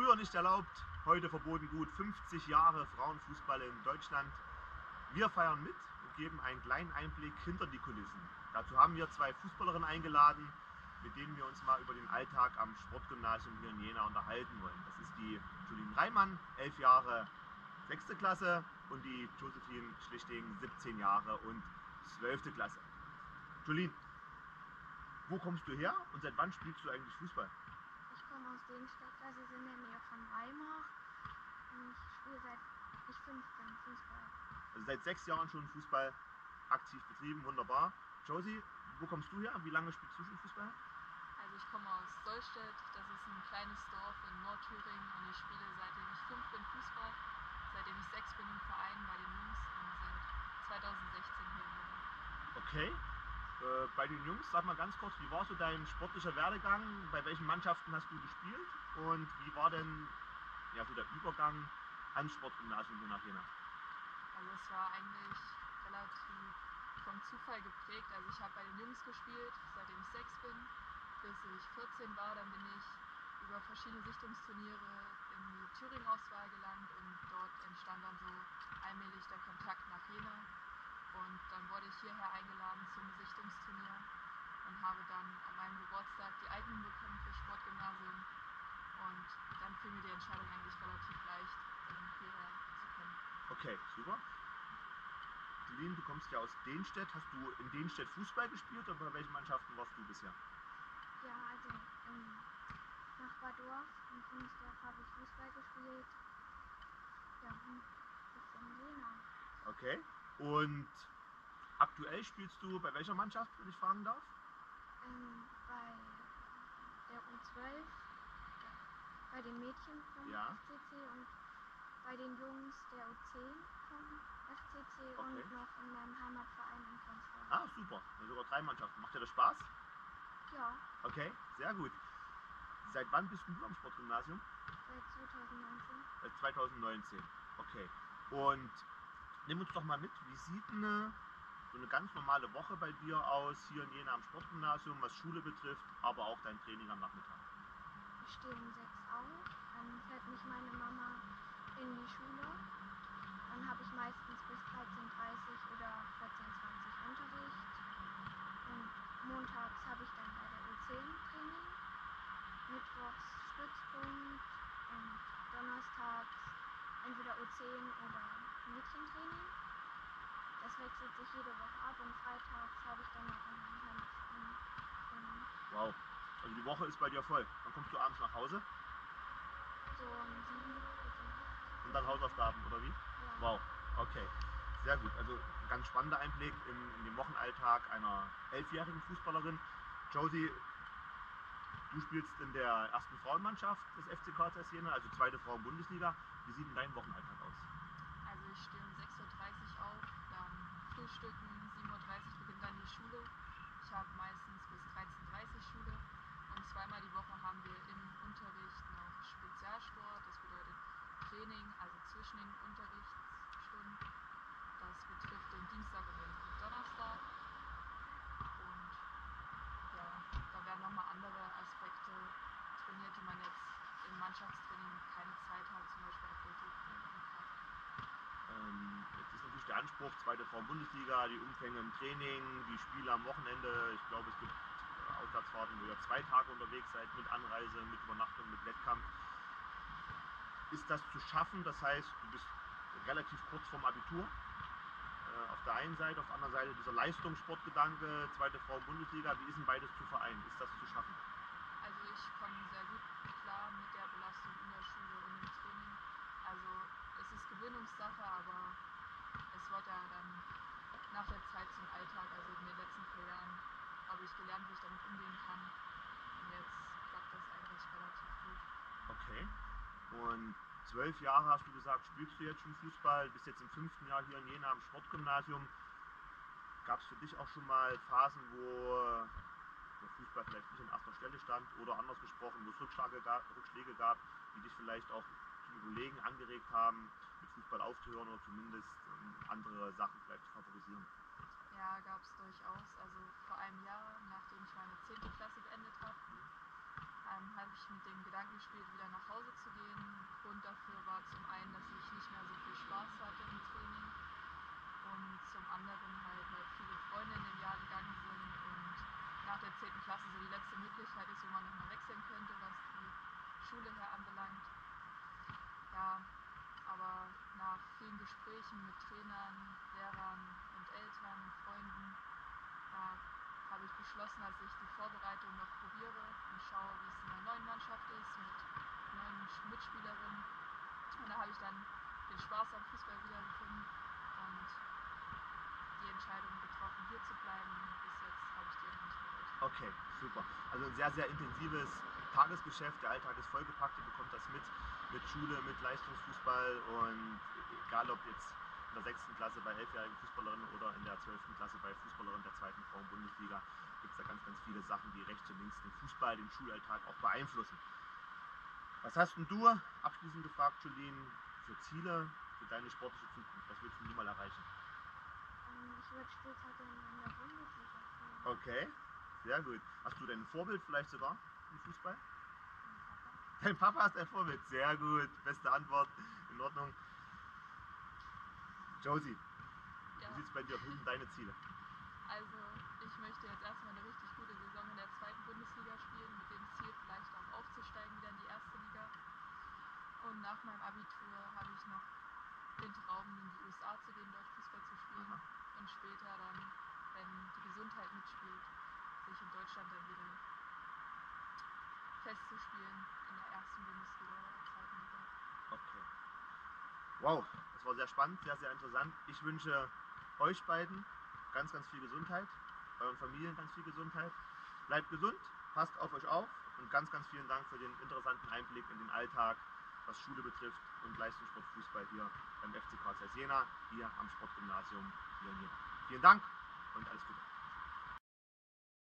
Früher nicht erlaubt, heute verboten gut. 50 Jahre Frauenfußball in Deutschland. Wir feiern mit und geben einen kleinen Einblick hinter die Kulissen. Dazu haben wir zwei Fußballerinnen eingeladen, mit denen wir uns mal über den Alltag am Sportgymnasium hier in Jena unterhalten wollen. Das ist die Julien Reimann, 11 Jahre 6. Klasse, und die Josephine Schlichting, 17 Jahre und 12. Klasse. Julien, wo kommst du her und seit wann spielst du eigentlich Fußball? Ich komme aus Denstedt, das ist in der Nähe von Weimar. Und ich spiele seit ich 5 bin Fußball. Also seit 6 Jahren schon Fußball aktiv betrieben, wunderbar. Josie, wo kommst du her? Wie lange spielst du schon Fußball? Also ich komme aus Solstedt, das ist ein kleines Dorf in Nordthüringen, und ich spiele seitdem ich 5 bin Fußball, seitdem ich 6 bin im Verein bei den Jungs und seit 2016 hier in Jena. Okay. Bei den Jungs, sag mal ganz kurz, wie war so dein sportlicher Werdegang? Bei welchen Mannschaften hast du gespielt? Und wie war denn so der Übergang ans Sportgymnasium hier nach Jena? Also es war eigentlich relativ vom Zufall geprägt. Also ich habe bei den Jungs gespielt, seitdem ich 6 bin, bis ich 14 war. Dann bin ich über verschiedene Sichtungsturniere in die Thüringen-Auswahl gelangt, und dort entstand dann so allmählich der Kontakt nach Jena. Und dann wurde ich hierher eingeladen zum Sichtungsturnier und habe dann an meinem Geburtstag die Eignung bekommen für Sportgymnasium. Und dann fiel mir die Entscheidung eigentlich relativ leicht, hierher zu kommen. Okay, super. Julien, du kommst ja aus Denstedt. Hast du in Denstedt Fußball gespielt oder bei welchen Mannschaften warst du bisher? Ja, also im Nachbardorf, in Kunsdorf, habe ich Fußball gespielt. Ja, und jetzt in Jena. Okay. Und aktuell spielst du bei welcher Mannschaft, wenn ich fragen darf? Bei der U12, bei den Mädchen vom Ja. FCC und bei den Jungs der U10 vom FCC Okay. und noch in meinem Heimatverein in Kunsdorf. Ah, super. Sogar 3 Mannschaften. Macht dir das Spaß? Ja, Okay, sehr gut. Seit wann bist du am Sportgymnasium? seit 2019. Seit 2019. Okay. Und nimm uns doch mal mit, wie sieht so eine ganz normale Woche bei dir aus, hier in Jena am Sportgymnasium, was Schule betrifft, aber auch dein Training am Nachmittag? Ich stehe um 6 auf, dann fährt mich meine Mama in die Schule. Dann habe ich meistens bis 13:30 oder 14:20 Unterricht. Und montags habe ich dann bei der U10 Training, mittwochs Stützpunkt und donnerstags entweder U10 oder Mädchentraining. Das wechselt sich jede Woche ab, und freitags habe ich dann noch ein Heimattraining. Wow. Also die Woche ist bei dir voll. Dann kommst du abends nach Hause So um 7 und dann Hausaufgaben, oder wie? Ja. Wow. Okay. Sehr gut. Also ein ganz spannender Einblick in den Wochenalltag einer 11-jährigen Fußballerin. Josie, du spielst in der ersten Frauenmannschaft des FC KTS Jena, also zweite Frauen-Bundesliga. Wie sieht denn dein Wochenalltag aus? Also ich stehe um 6:30 Uhr auf, dann frühstücken, 7:30 Uhr beginnt dann die Schule. Ich habe meistens bis 13:30 Uhr Schule, und zweimal die Woche haben wir im Unterricht noch Spezialsport. Das bedeutet Training, also zwischen den Unterrichtsstunden. Das betrifft den Dienstag und den Donnerstag. Und ja, da werden nochmal andere Aspekte trainiert, die man jetzt im Mannschaftstraining keine Zeit hat, zum Beispiel Athletik und Kraft. Jetzt ist natürlich der Anspruch, zweite Frauen-Bundesliga, die Umfänge im Training, die Spiele am Wochenende. Ich glaube, es gibt Auswärtsfahrten, wo ihr 2 Tage unterwegs seid, mit Anreise, mit Übernachtung, mit Wettkampf. Ist das zu schaffen? Das heißt, du bist relativ kurz vorm Abitur. Auf der einen Seite, auf der anderen Seite dieser Leistungssportgedanke, zweite Frauen-Bundesliga. Wie ist denn beides zu vereinen? Ist das zu schaffen? Also ich komme sehr gut klar mit der Belastung in der Schule und im Training. Also es ist Gewöhnungssache, aber es wird ja dann nach der Zeit zum Alltag. Also in den letzten 4 Jahren habe ich gelernt, wie ich damit umgehen kann. Und jetzt klappt das eigentlich relativ gut. Okay. Und 12 Jahre hast du gesagt, spielst du jetzt schon Fußball, bist jetzt im 5. Jahr hier in Jena am Sportgymnasium. Gab es für dich auch schon mal Phasen, wo der Fußball vielleicht nicht an erster Stelle stand, oder anders gesprochen, wo es Rückschläge gab, die dich vielleicht auch zum Überlegen angeregt haben, mit Fußball aufzuhören oder zumindest andere Sachen vielleicht zu favorisieren? Ja, gab es durchaus. Also vor einem Jahr, nachdem ich meine 10. Klasse beendet habe, habe ich mit dem Gedanken gespielt, wieder nach Hause zu gehen. Grund dafür war zum einen, dass ich nicht mehr so viel Spaß hatte im Training und zum anderen halt, weil viele Freunde in dem Jahr gegangen sind und nach der 10. Klasse so die letzte Möglichkeit ist, wo man nochmal wechseln könnte, was die Schule her anbelangt. Ja, aber nach vielen Gesprächen mit Trainern, Lehrern und Eltern, Freunden, ja, habe ich beschlossen, dass ich die Vorbereitung noch probiere und schaue, wie es in einer neuen Mannschaft ist, mit neuen Mitspielerinnen. Und da habe ich dann den Spaß am Fußball wiedergefunden und die Entscheidung getroffen, hier zu bleiben. Bis jetzt habe ich die noch nicht bereut. Okay, super. Also ein sehr, sehr intensives Tagesgeschäft. Der Alltag ist vollgepackt, ihr bekommt das mit Schule, mit Leistungsfußball und egal ob jetzt in der 6. Klasse bei 11-jährigen Fußballerinnen oder in der 12. Klasse bei Fußballerinnen der 2. Frauen-Bundesliga gibt es da ganz viele Sachen, die rechts und links den Fußball, den Schulalltag auch beeinflussen. Was hast denn du, abschließend gefragt, Jolene, für Ziele für deine sportliche Zukunft? Was willst du mal erreichen? Ich würde später gerne in der Bundesliga spielen. Okay, sehr gut. Hast du dein Vorbild vielleicht sogar im Fußball? Mein Papa. Dein Papa ist dein Vorbild. Sehr gut. Beste Antwort. In Ordnung. Josie, Ja, wie sieht es bei dir aus? Was sind deine Ziele? also ich möchte jetzt erstmal eine richtig gute Saison in der 2. Bundesliga spielen, mit dem Ziel vielleicht auch aufzusteigen wieder in die 1. Liga. Und nach meinem Abitur habe ich noch den Traum, in die USA zu gehen, dort Fußball zu spielen. Aha. Und später dann, wenn die Gesundheit mitspielt, sich in Deutschland dann wieder festzuspielen in der 1. Bundesliga oder der 2. Liga. Okay. Wow, das war sehr spannend, sehr interessant. Ich wünsche euch beiden ganz viel Gesundheit, euren Familien ganz viel Gesundheit. Bleibt gesund, passt auf euch auf und ganz vielen Dank für den interessanten Einblick in den Alltag, was Schule betrifft und Leistungssport Fußball hier beim FC Karl Zeiss Jena, hier am Sportgymnasium hier in Jena. Vielen Dank und alles Gute.